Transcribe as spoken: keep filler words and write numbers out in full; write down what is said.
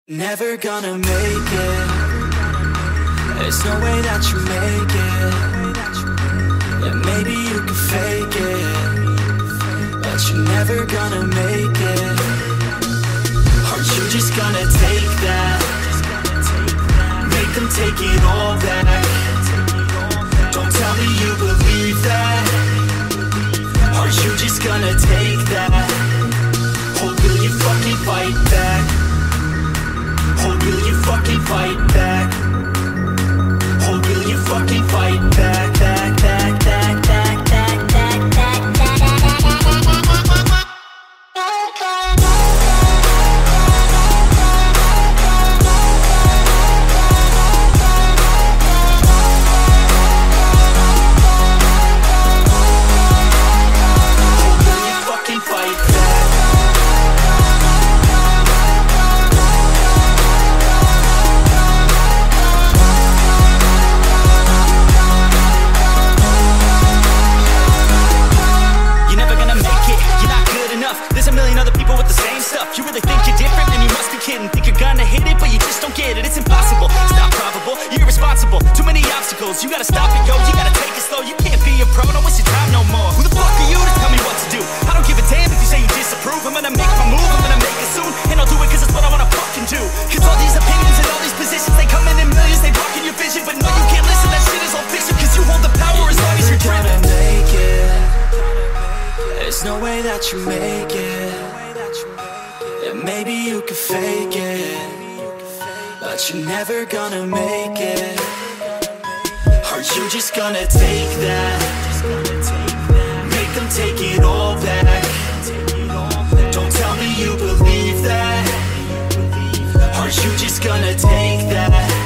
Never gonna make it. There's no way that you make it. Yeah, maybe you can fake it, but you're never gonna make it. Aren't you just gonna take that? Make them take it all back. Don't tell me you believe that. Are you just gonna take that? Or will you fucking fight back? Or will you fucking fight back? Or will you fucking fight back, back, back, back, back, back, back, back, back, you really think you're different? Man, you must be kidding. Think you're gonna hit it, but you just don't get it. It's impossible, it's not probable, you're irresponsible. Too many obstacles, you gotta stop it, yo. You gotta take it slow, you can't be a pro. Don't waste your time no more. Who the fuck are you to tell me what to do? I don't give a damn if you say you disapprove. I'm gonna make my move, I'm gonna make it soon. And I'll do it cause it's what I wanna fucking do. Cause all these opinions and all these positions, they come in in millions, they block in your vision. But no, you can't listen, that shit is all fiction. Cause you hold the power as long as you're driven. Make it. There's no way that you make it. Maybe you can fake it, but you're never gonna make it. Are you just gonna take that? Make them take it all back. Don't tell me you believe that. Are you just gonna take that?